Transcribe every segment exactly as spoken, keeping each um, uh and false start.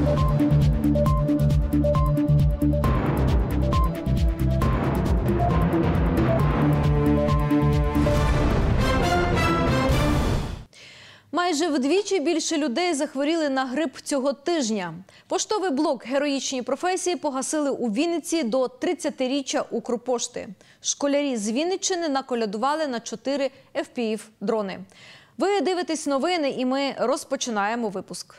Майже вдвічі більше людей захворіли на грип цього тижня. Поштовий блок «Героїчні професії» погасили у Вінниці до тридцятиріччя Укрпошти. Школярі з Вінниччини наколядували на чотири еф пі ві-дрони. Ви дивитесь новини, і ми розпочинаємо випуск.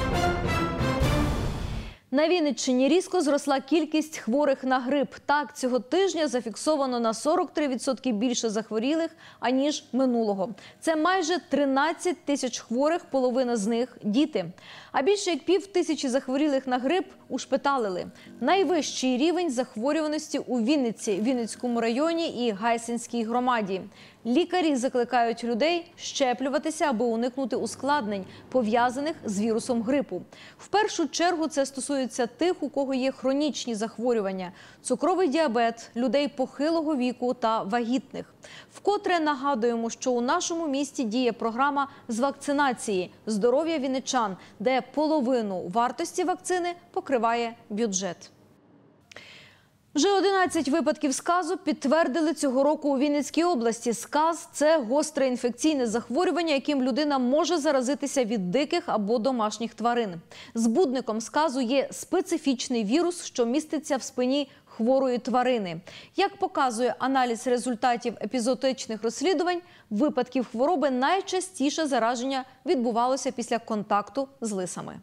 На Вінниччині різко зросла кількість хворих на грип. Так, цього тижня зафіксовано на сорок три відсотки більше захворілих, аніж минулого. Це майже тринадцять тисяч хворих, половина з них – діти. А більше як пів тисячі захворілих на грип ушпиталили. Найвищий рівень захворюваності у Вінниці, Вінницькому районі і Гайсинській громаді. Лікарі закликають людей щеплюватися, аби уникнути ускладнень, пов'язаних з вірусом грипу. В першу чергу це стосується тих, у кого є хронічні захворювання – цукровий діабет, людей похилого віку та вагітних. Вкотре нагадуємо, що у нашому місті діє програма з вакцинації «Здоров'я вінничан», де половину вартості вакцини покриває бюджет. Вже одинадцять випадків сказу підтвердили цього року у Вінницькій області. Сказ – це гостре інфекційне захворювання, яким людина може заразитися від диких або домашніх тварин. Збудником сказу є специфічний вірус, що міститься в спині хворої тварини. Як показує аналіз результатів епізоотичних розслідувань, випадків хвороби найчастіше зараження відбувалося після контакту з лисами.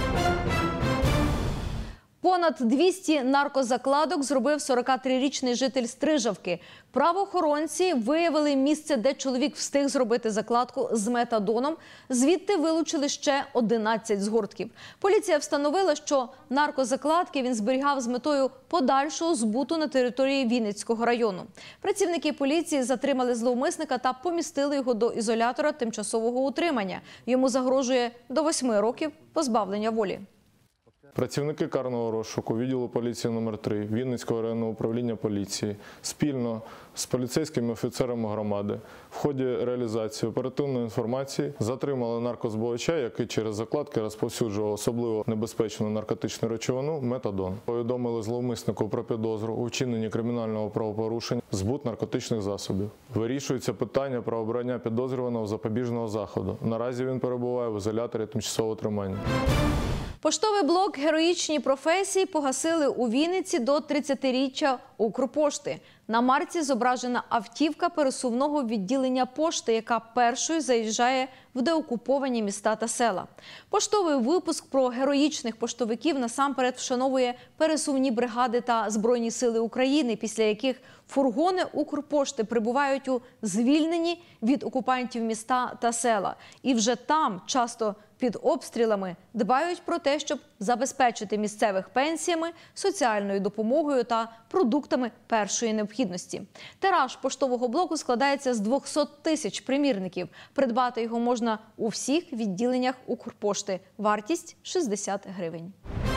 Понад двісті наркозакладок зробив сорокатрирічний житель Стрижавки. Правоохоронці виявили місце, де чоловік встиг зробити закладку з метадоном. Звідти вилучили ще одинадцять згортків. Поліція встановила, що наркозакладки він зберігав з метою подальшого збуту на території Вінницького району. Працівники поліції затримали зловмисника та помістили його до ізолятора тимчасового утримання. Йому загрожує до восьми років позбавлення волі. Працівники карного розшуку відділу поліції номер три Вінницького районного управління поліції спільно з поліцейськими офіцерами громади в ході реалізації оперативної інформації затримали наркозбувача, який через закладки розповсюджував особливо небезпечну наркотичну речовину – метадон. Повідомили зловмиснику про підозру у вчиненні кримінального правопорушення – збут наркотичних засобів. Вирішується питання про обрання підозрюваного запобіжного заходу. Наразі він перебуває в ізоляторі тимчасового тримання. Поштовий блок «Героїчні професії» погасили у Вінниці до тридцятиріччя Укрпошти. На марці зображена автівка пересувного відділення пошти, яка першою заїжджає в деокуповані міста та села. Поштовий випуск про героїчних поштовиків насамперед вшановує пересувні бригади та Збройні сили України, після яких фургони Укрпошти прибувають у звільнені від окупантів міста та села. І вже там, часто під обстрілами, дбають про те, щоб забезпечити місцевих пенсіями, соціальною допомогою та продуктами першої необхідності. Тираж поштового блоку складається з двохсот тисяч примірників. Придбати його можна у всіх відділеннях Укрпошти. Вартість – шістдесят гривень.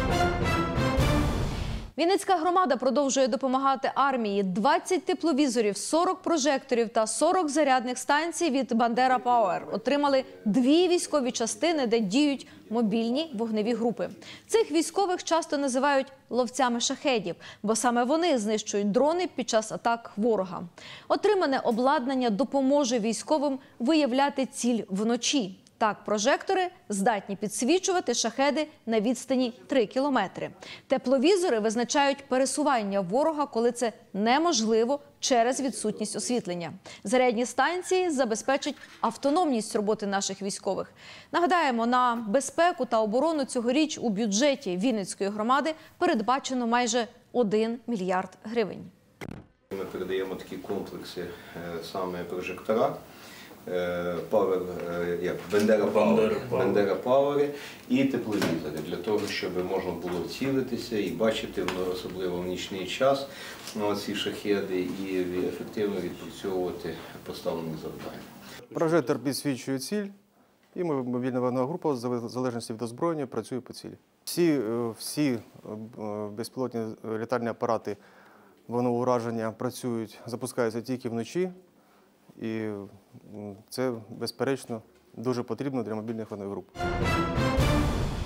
Вінницька громада продовжує допомагати армії. двадцять тепловізорів, сорок прожекторів та сорок зарядних станцій від «Бандера Пауер» отримали дві військові частини, де діють мобільні вогневі групи. Цих військових часто називають ловцями шахедів, бо саме вони знищують дрони під час атак ворога. Отримане обладнання допоможе військовим виявляти ціль вночі. Так, прожектори здатні підсвічувати шахеди на відстані три кілометри. Тепловізори визначають пересування ворога, коли це неможливо через відсутність освітлення. Зарядні станції забезпечать автономність роботи наших військових. Нагадаємо, на безпеку та оборону цьогоріч у бюджеті Вінницької громади передбачено майже один мільярд гривень. Ми передаємо такі комплекси, саме прожектора. Павер, як Бандера Пауер, Бандера Пауери і тепловізори, для того, щоб можна було цілитися і бачити, особливо в нічний час, ці шахеди і ефективно відпрацьовувати поставлені завдання. Прожектор підсвічує ціль, і мобільна вогнева група, в залежності від озброєння, працює по цілі. Всі, всі безпілотні літальні апарати вогневого ураження працюють, запускаються тільки вночі. І це, безперечно, дуже потрібно для мобільних вогневих груп.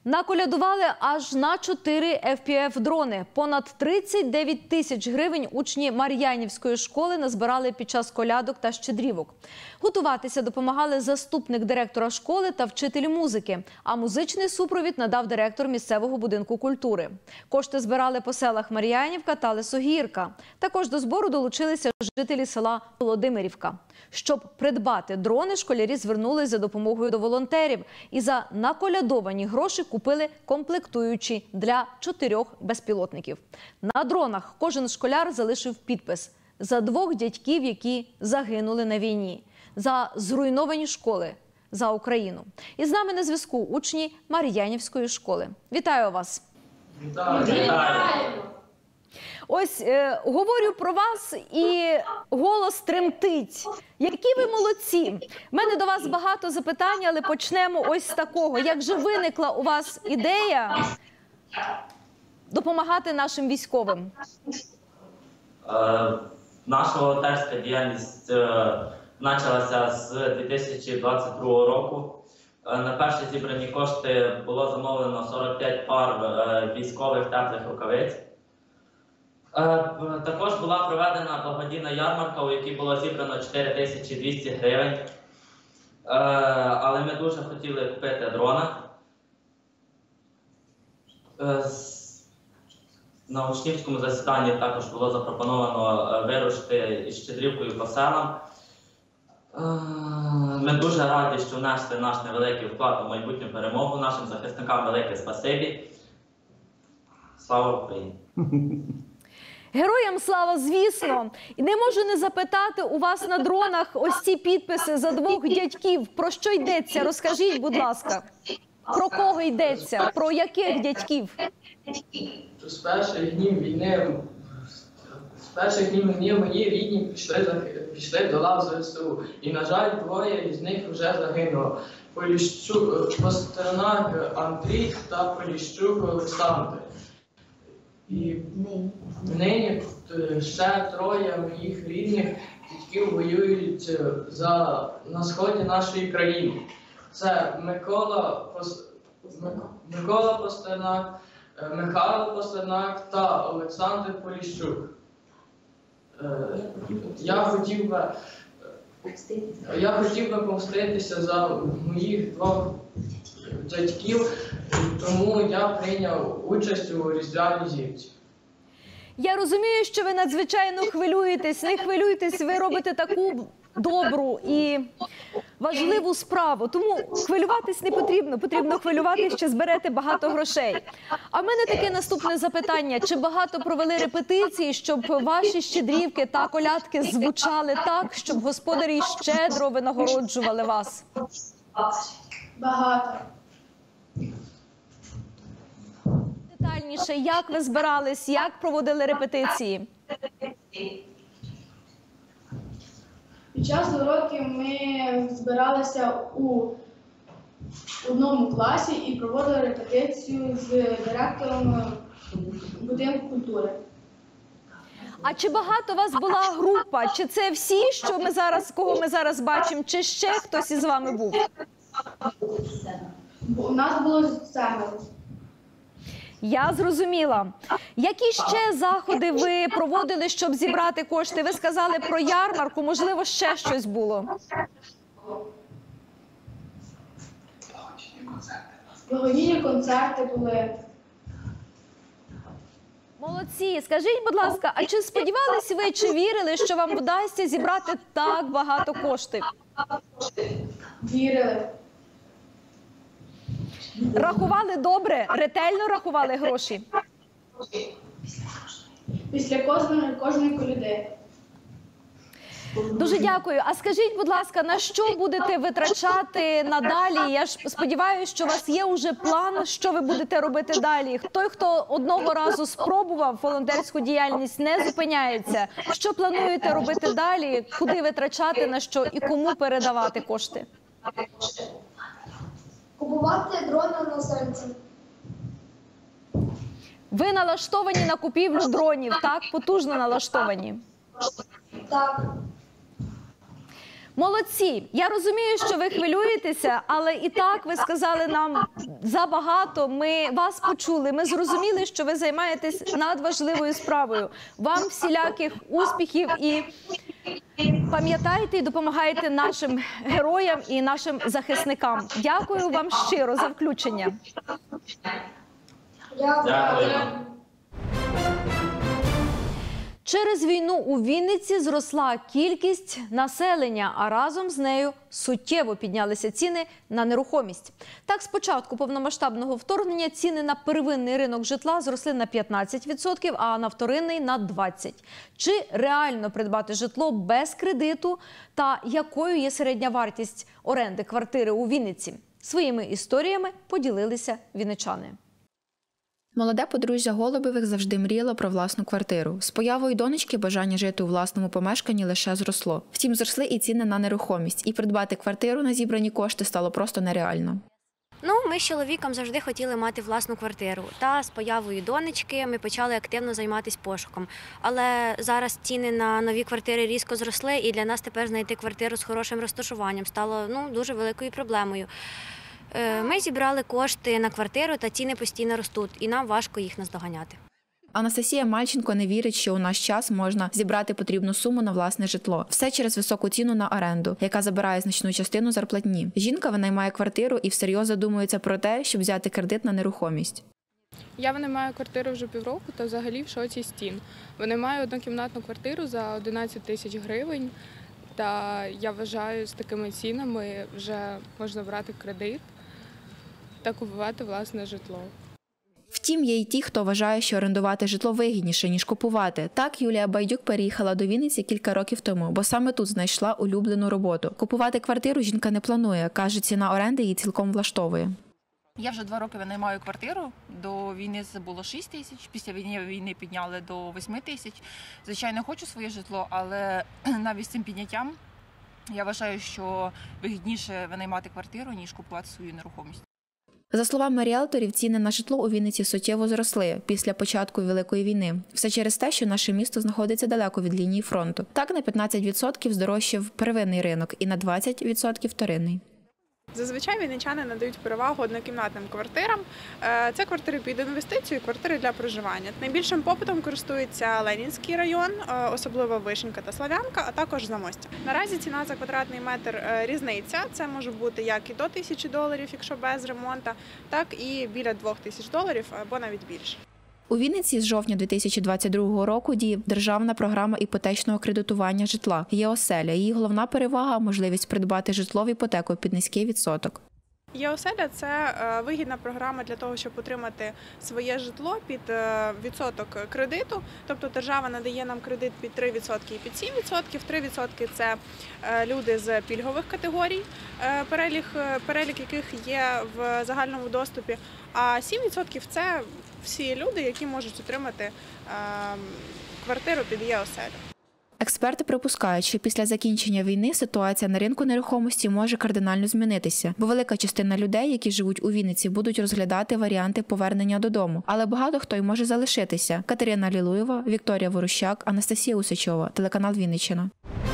Наколядували аж на чотири еф пі еф-дрони. Понад тридцять дев'ять тисяч гривень учні Мар'янівської школи назбирали під час колядок та щедрівок. Готуватися допомагали заступник директора школи та вчитель музики, а музичний супровід надав директор місцевого будинку культури. Кошти збирали по селах Мар'янівка та Лисогірка. Також до збору долучилися жителі села Володимирівка. Щоб придбати дрони, школярі звернулись за допомогою до волонтерів і за наколядовані гроші купили комплектуючі для чотирьох безпілотників. На дронах кожен школяр залишив підпис за двох дядьків, які загинули на війні, за зруйновані школи, за Україну. І з нами на зв'язку учні Мар'янівської школи. Вітаю вас! Вітаю! Ось е, говорю про вас і голос тремтить. Які ви молодці! У мене до вас багато запитань, але почнемо ось з такого. Як же виникла у вас ідея допомагати нашим військовим? Е, наша волонтерська діяльність е, почалася з дві тисячі двадцять другого року. Е, на перші зібрані кошти було замовлено сорок п'ять пар е, військових теплих рукавиць. Також була проведена благодійна ярмарка, у якій було зібрано чотири тисячі двісті гривень. Але ми дуже хотіли купити дрона. На учнівському засіданні також було запропоновано вирушити із щедрівкою по селам. Ми дуже раді, що внесли наш невеликий вклад у майбутню перемогу. Нашим захисникам велике спасибі. Слава Україні! Героям слава, звісно. І не можу не запитати у вас на дронах ось ці підписи за двох дядьків. Про що йдеться? Розкажіть, будь ласка. Про кого йдеться? Про яких дядьків? З перших днів війни, з перших днів війни мої рідні пішли, пішли до лав зе ес у. І, на жаль, двоє із них вже загинуло. Поліщук, Пастернак Андрій та Поліщук Олександр. І нині ще троє моїх рідних дядьків воюють за, на сході нашої країни. Це Микола, Пос, Микола Пастернак, Михайло Пастернак та Олександр Поліщук. Я хотів би, я хотів би помститися за моїх двох дядьків, тому я прийняв участь у різдвяній зірці. Я розумію, що ви надзвичайно хвилюєтесь. Не хвилюйтесь, ви робите таку добру і важливу справу. Тому хвилюватись не потрібно. Потрібно хвилюватись, що зберете багато грошей. А в мене таке наступне запитання. Чи багато провели репетиції, щоб ваші щедрівки та колядки звучали так, щоб господарі щедро винагороджували вас? Багато. Детальніше, як ви збирались, як проводили репетиції? Під час уроків ми збиралися у одному класі і проводили репетицію з директором будинку культури. А чи багато у вас була група? Чи це всі, що ми зараз, кого ми зараз бачимо, чи ще хтось із вами був? У нас було семеро. Я зрозуміла. Які ще заходи ви проводили, щоб зібрати кошти? Ви сказали про ярмарку, можливо, ще щось було? Благодійні концерти були. Молодці. Скажіть, будь ласка, а чи сподівалися ви, чи вірили, що вам вдасться зібрати так багато коштів? Вірили. Рахували добре? Ретельно рахували гроші? Після кожної, кожної коляди. Дуже дякую. А скажіть, будь ласка, на що будете витрачати надалі? Я ж сподіваюся, що у вас є вже план, що ви будете робити далі. Той, хто одного разу спробував волонтерську діяльність, не зупиняється. Що плануєте робити далі? Куди витрачати, на що і кому передавати кошти? Купувати дрони на серці. Ви налаштовані на купівлю дронів, так? Потужно налаштовані. Так. Молодці! Я розумію, що ви хвилюєтеся, але і так ви сказали нам забагато. Ми вас почули, ми зрозуміли, що ви займаєтесь надважливою справою. Вам всіляких успіхів і пам'ятайте і допомагайте нашим героям і нашим захисникам. Дякую вам щиро за включення. Дякую. Через війну у Вінниці зросла кількість населення, а разом з нею суттєво піднялися ціни на нерухомість. Так, з початку повномасштабного вторгнення ціни на первинний ринок житла зросли на п'ятнадцять відсотків, а на вторинний – на двадцять відсотків. Чи реально придбати житло без кредиту та якою є середня вартість оренди квартири у Вінниці? Своїми історіями поділилися вінничани. Молоде подружжя Голубевих завжди мріяло про власну квартиру. З появою донечки бажання жити у власному помешканні лише зросло. Втім, зросли і ціни на нерухомість, і придбати квартиру на зібрані кошти стало просто нереально. Ну, ми з чоловіком завжди хотіли мати власну квартиру. Та з появою донечки ми почали активно займатися пошуком. Але зараз ціни на нові квартири різко зросли, і для нас тепер знайти квартиру з хорошим розташуванням стало ну, дуже великою проблемою. Ми зібрали кошти на квартиру, та ціни постійно ростуть, і нам важко їх наздоганяти. Анастасія Мальченко не вірить, що у наш час можна зібрати потрібну суму на власне житло. Все через високу ціну на оренду, яка забирає значну частину зарплатні. Жінка винаймає квартиру і всерйоз задумується про те, щоб взяти кредит на нерухомість. Я винаймаю квартиру вже півроку та взагалі в шоці з цін. Винаймаю однокімнатну квартиру за одинадцять тисяч гривень. Та я вважаю, з такими цінами вже можна брати кредит та купувати власне житло. Втім, є й ті, хто вважає, що орендувати житло вигідніше, ніж купувати. Так, Юлія Байдюк переїхала до Вінниці кілька років тому, бо саме тут знайшла улюблену роботу. Купувати квартиру жінка не планує, каже, ціна оренди її цілком влаштовує. Я вже два роки винаймаю квартиру, до війни це було шість тисяч, після війни, війни підняли до восьми тисяч. Звичайно, хочу своє житло, але навіть з цим підняттям я вважаю, що вигідніше винаймати квартиру, ніж купувати свою нерухомість. За словами ріелторів, ціни на житло у Вінниці суттєво зросли після початку Великої війни. Все через те, що наше місто знаходиться далеко від лінії фронту. Так, на п'ятнадцять відсотків здорожчав первинний ринок і на двадцять відсотків вторинний. Зазвичай вінничани надають перевагу однокімнатним квартирам. Це квартири під інвестицію, квартири для проживання. Найбільшим попитом користується Ленінський район, особливо Вишенька та Слав'янка, а також Замостя. Наразі ціна за квадратний метр різниця. Це може бути як і до тисячі доларів, якщо без ремонту, так і біля двох тисяч доларів або навіть більше. У Вінниці з жовтня дві тисячі двадцять другого року діє державна програма іпотечного кредитування житла «Є-оселя». Її головна перевага – можливість придбати житло в іпотеку під низький відсоток. «Є-оселя» – це вигідна програма для того, щоб отримати своє житло під відсоток кредиту. Тобто держава надає нам кредит під три відсотки і під сім відсотків. три відсотки – це люди з пільгових категорій, перелік, перелік яких є в загальному доступі, а сім відсотків – це всі люди, які можуть отримати квартиру під «Є-оселю». Експерти припускають, що після закінчення війни ситуація на ринку нерухомості може кардинально змінитися, бо велика частина людей, які живуть у Вінниці, будуть розглядати варіанти повернення додому. Але багато хто й може залишитися. Катерина Лілуєва, Вікторія Ворущак, Анастасія Усачова, телеканал Вінниччина.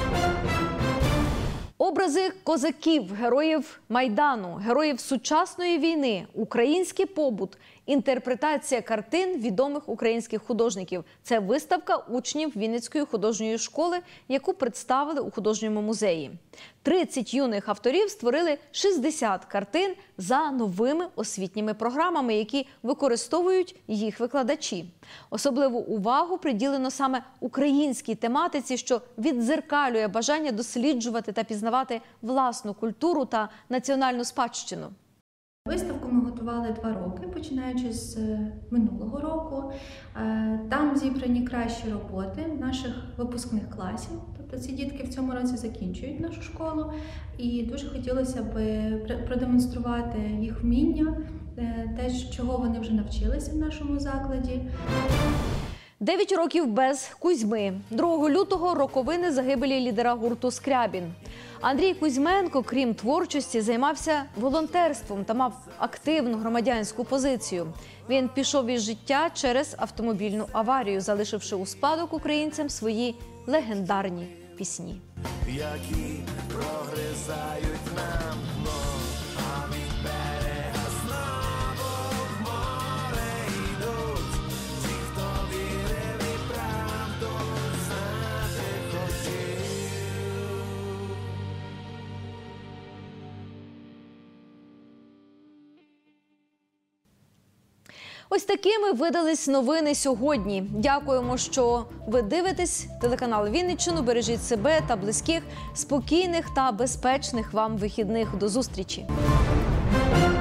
Образи козаків, героїв Майдану, героїв сучасної війни, український побут, інтерпретація картин відомих українських художників. Це виставка учнів Вінницької художньої школи, яку представили у художньому музеї. тридцять юних авторів створили шістдесят картин за новими освітніми програмами, які використовують їх викладачі. Особливу увагу приділено саме українській тематиці, що віддзеркалює бажання досліджувати та пізнавати власну культуру та національну спадщину. Виставку ми готували два роки, починаючи з минулого року. Там зібрані кращі роботи наших випускних класів. Тобто ці дітки в цьому році закінчують нашу школу. І дуже хотілося б продемонструвати їх вміння, те, чого вони вже навчилися в нашому закладі. Дев'ять років без Кузьми. другого лютого – роковини загибелі лідера гурту «Скрябін». Андрій Кузьменко, крім творчості, займався волонтерством та мав активну громадянську позицію. Він пішов із життя через автомобільну аварію, залишивши у спадок українцям свої легендарні пісні. Які прогризають нам дно, а від берега знову в море йдуть ті, хто вірив і правду знати хотів. Ось такими видались новини сьогодні. Дякуємо, що ви дивитесь телеканал Вінниччину. Бережіть себе та близьких, спокійних та безпечних вам вихідних. До зустрічі!